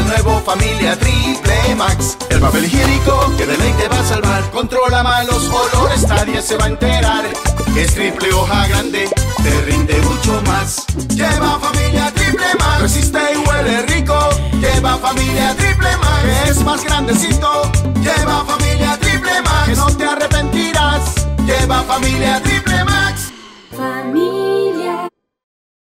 nuevo Familia Triple Max. El papel higiénico que de ley te va a salvar. Controla malos olores, nadie se va a enterar. Es triple hoja grande, te rinde mucho más. Lleva Familia Triple Max, resiste y huele rico. Lleva Familia Triple Max, que es más grandecito. Lleva Familia Triple Max, que no te arrepentirás. Lleva Familia Triple Max.